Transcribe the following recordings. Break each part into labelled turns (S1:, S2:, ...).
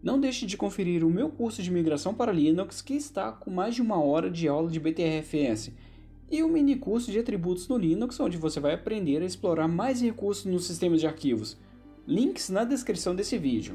S1: Não deixe de conferir o meu curso de migração para Linux, que está com mais de 1 hora de aula de BTRFS, e o mini curso de atributos no Linux, onde você vai aprender a explorar mais recursos no sistema de arquivos. Links na descrição desse vídeo.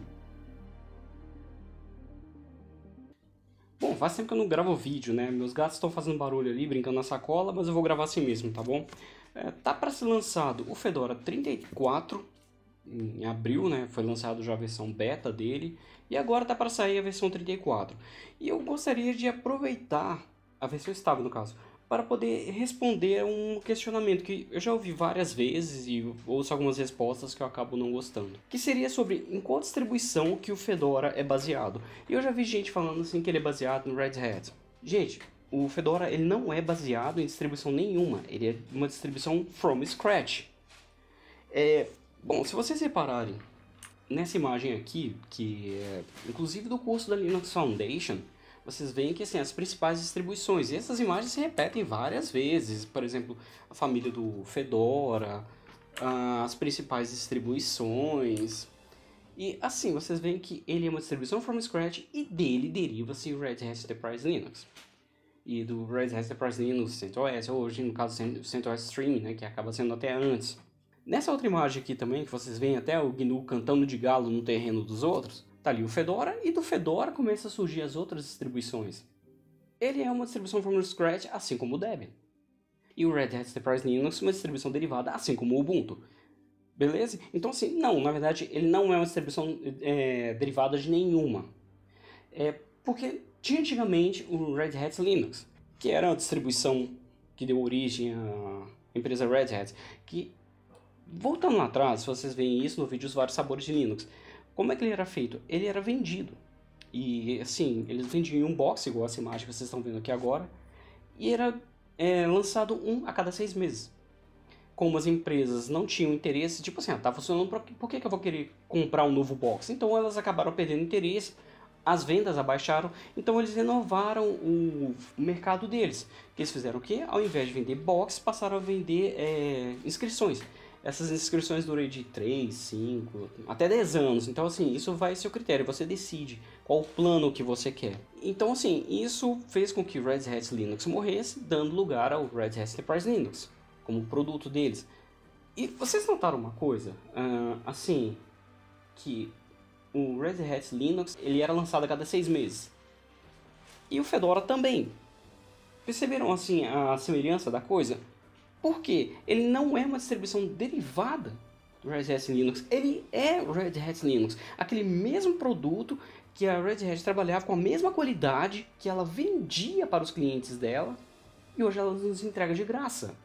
S2: Bom, faz tempo que eu não gravo vídeo, né? Meus gatos estão fazendo barulho ali, brincando na sacola, mas eu vou gravar assim mesmo, tá bom? Tá para ser lançado o Fedora 34 em abril, né? Foi lançado já a versão beta dele e agora tá para sair a versão 34. E eu gostaria de aproveitar a versão estável, no caso, para poder responder a um questionamento que eu já ouvi várias vezes e ouço algumas respostas que eu acabo não gostando. Que seria sobre em qual distribuição que o Fedora é baseado. E eu já vi gente falando assim que ele é baseado no Red Hat. Gente, o Fedora ele não é baseado em distribuição nenhuma, ele é uma distribuição from scratch. Bom, se vocês repararem nessa imagem aqui, que é inclusive do curso da Linux Foundation, vocês veem que assim, as principais distribuições, e essas imagens se repetem várias vezes, por exemplo, a família do Fedora, as principais distribuições, e assim, vocês veem que ele é uma distribuição from scratch e dele deriva-se o Red Hat Enterprise Linux. E do Red Hat Enterprise Linux, CentOS, ou hoje no caso CentOS Stream, né, que acaba sendo até antes. Nessa outra imagem aqui também, que vocês veem até o GNU cantando de galo no terreno dos outros, tá ali o Fedora, e do Fedora começa a surgir as outras distribuições. Ele é uma distribuição from scratch, assim como o Debian. E o Red Hat Enterprise Linux uma distribuição derivada, assim como o Ubuntu. Beleza? Então assim, não, na verdade ele não é uma distribuição derivada de nenhuma. Porque tinha antigamente o Red Hat Linux, que era uma distribuição que deu origem à empresa Red Hat, que, voltando lá atrás, vocês veem isso no vídeo Os Vários Sabores de Linux. Como é que ele era feito? Ele era vendido. E assim, eles vendiam em um box, igual essa imagem que vocês estão vendo aqui agora, e era lançado um a cada 6 meses. Como as empresas não tinham interesse, tipo assim, tá funcionando, por que eu vou querer comprar um novo box? Então elas acabaram perdendo interesse, as vendas abaixaram, então eles renovaram o mercado deles. Que eles fizeram o quê? Ao invés de vender box, passaram a vender inscrições. Essas inscrições duram de 3, 5, até 10 anos. Então, assim, isso vai ser o critério. Você decide qual o plano que você quer. Então, assim, isso fez com que o Red Hat Linux morresse, dando lugar ao Red Hat Enterprise Linux, como produto deles. E vocês notaram uma coisa? Assim, que o Red Hat Linux ele era lançado a cada 6 meses. E o Fedora também. Perceberam, assim, a semelhança da coisa? Porque ele não é uma distribuição derivada do Red Hat Linux, ele é o Red Hat Linux, aquele mesmo produto que a Red Hat trabalhava com a mesma qualidade que ela vendia para os clientes dela e hoje ela nos entrega de graça.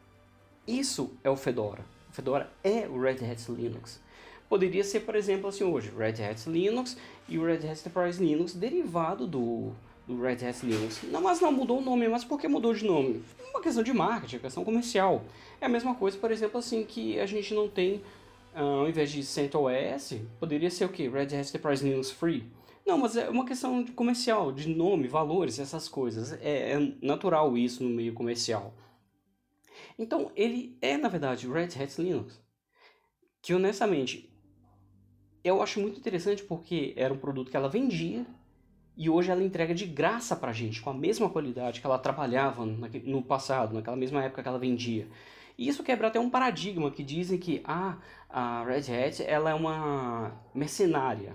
S2: Isso é o Fedora. O Fedora é o Red Hat Linux. Poderia ser, por exemplo, assim hoje, Red Hat Linux e o Red Hat Enterprise Linux derivado do Red Hat Linux. Não, mas não mudou o nome, mas por que mudou de nome? Uma questão de marketing, questão comercial. É a mesma coisa, por exemplo, assim, que a gente não tem, ao invés de CentOS, poderia ser o quê? Red Hat Enterprise Linux Free. Não, mas é uma questão de comercial, de nome, valores, essas coisas. É natural isso no meio comercial. Então, ele é, na verdade, o Red Hat Linux. Que, honestamente, eu acho muito interessante porque era um produto que ela vendia e hoje ela entrega de graça pra gente, com a mesma qualidade que ela trabalhava no passado, naquela mesma época que ela vendia. E isso quebra até um paradigma que dizem que a Red Hat ela é uma mercenária.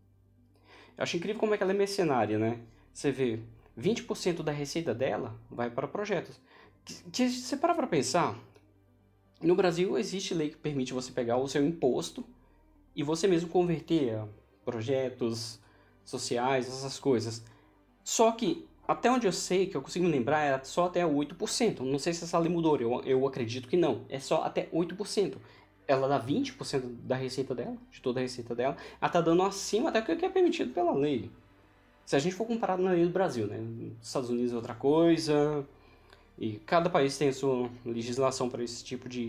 S2: Eu acho incrível como é que ela é mercenária, né? Você vê, 20% da receita dela vai para projetos. Se você parar pra pensar, no Brasil existe lei que permite você pegar o seu imposto e você mesmo converter a projetos sociais, essas coisas. Só que, até onde eu sei, que eu consigo me lembrar, era só até 8%. Não sei se essa lei mudou, eu acredito que não. É só até 8%. Ela dá 20% da receita dela, de toda a receita dela. Ela tá dando acima até do que é permitido pela lei. Se a gente for comparado na lei do Brasil, né? Nos Estados Unidos é outra coisa. E cada país tem a sua legislação para esse tipo de...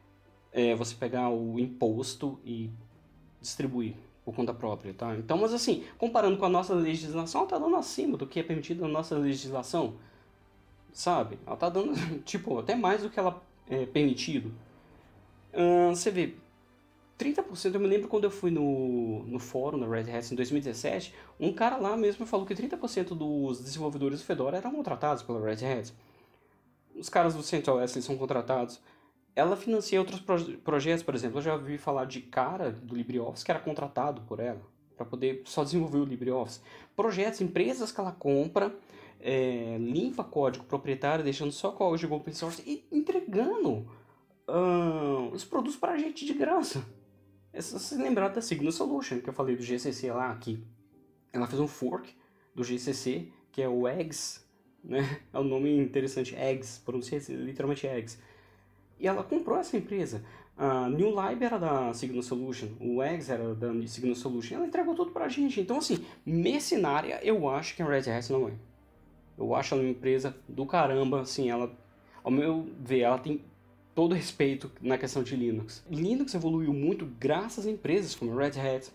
S2: você pegar o imposto e distribuir por conta própria, tá? Então, mas assim, comparando com a nossa legislação, ela tá dando acima do que é permitido na nossa legislação, sabe? Ela tá dando, tipo, até mais do que ela é permitido. Você vê, 30%, eu me lembro quando eu fui no fórum da Red Hat em 2017, um cara lá mesmo falou que 30% dos desenvolvedores do Fedora eram contratados pela Red Hat. Os caras do CentOS, eles são contratados. Ela financia outros projetos, por exemplo, eu já ouvi falar de cara do LibreOffice que era contratado por ela, para poder só desenvolver o LibreOffice. Projetos, empresas que ela compra, limpa código proprietário, deixando só código open source e entregando os produtos para a gente de graça. É só se lembrar da Signal Solution, que eu falei do GCC lá, que ela fez um fork do GCC, que é o Eggs, né? É um nome interessante, Eggs, pronuncia literalmente Eggs. E ela comprou essa empresa. A New Lib era da Signal Solution, o Eggs era da Signal Solution, ela entregou tudo pra gente. Então, assim, mercenária, eu acho que a Red Hat não é. Eu acho ela uma empresa do caramba, assim, ela, ao meu ver, ela tem todo respeito na questão de Linux. Linux evoluiu muito graças a empresas como Red Hat,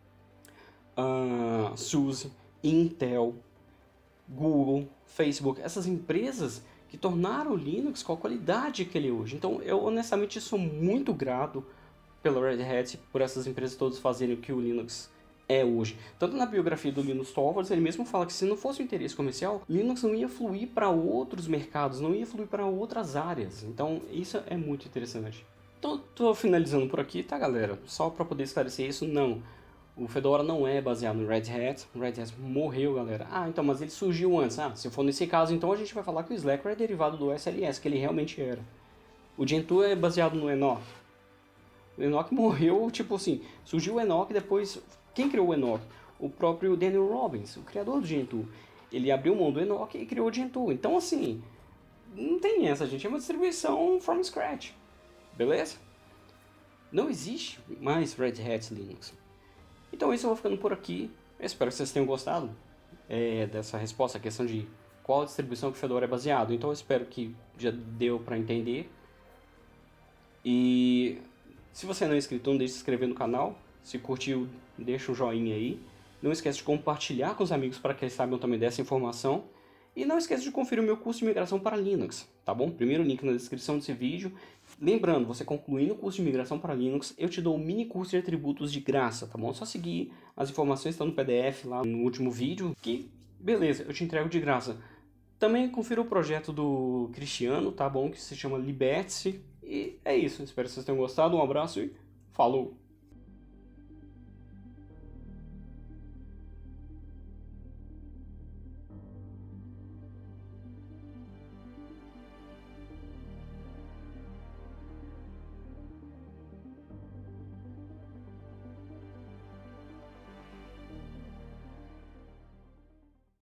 S2: SUSE, Intel, Google, Facebook, essas empresas que tornaram o Linux com a qualidade que ele é hoje. Então, eu honestamente sou muito grato pela Red Hat, por essas empresas todas fazerem o que o Linux é hoje. Tanto na biografia do Linus Torvalds, ele mesmo fala que se não fosse o interesse comercial, Linux não ia fluir para outros mercados, não ia fluir para outras áreas. Então, isso é muito interessante. Então, tô finalizando por aqui, tá, galera? Só para poder esclarecer isso, não. O Fedora não é baseado no Red Hat. O Red Hat morreu, galera. Ah, então, mas ele surgiu antes. Ah, se for nesse caso, então a gente vai falar que o Slackware é derivado do SLS, que ele realmente era. O Gentoo é baseado no Enoch. O Enoch morreu, tipo assim, surgiu o Enoch, depois... Quem criou o Enoch? O próprio Daniel Robbins, o criador do Gentoo. Ele abriu mão do Enoch e criou o Gentoo. Então, assim, não tem essa, gente. É uma distribuição from scratch. Beleza? Não existe mais Red Hat Linux. Então, isso eu vou ficando por aqui. Eu espero que vocês tenham gostado dessa resposta, a questão de qual distribuição que o Fedora é baseado. Então, eu espero que já deu para entender. E se você não é inscrito, não deixe de se inscrever no canal. Se curtiu, deixa um joinha aí. Não esquece de compartilhar com os amigos para que eles saibam também dessa informação. E não esquece de conferir o meu curso de migração para Linux, tá bom? Primeiro link na descrição desse vídeo. Lembrando, você concluindo o curso de migração para Linux, eu te dou um mini curso de atributos de graça, tá bom? É só seguir, as informações estão no PDF lá no último vídeo, que beleza, eu te entrego de graça. Também confira o projeto do Cristiano, tá bom? Que se chama Liberte-se. E é isso, espero que vocês tenham gostado, um abraço e falou!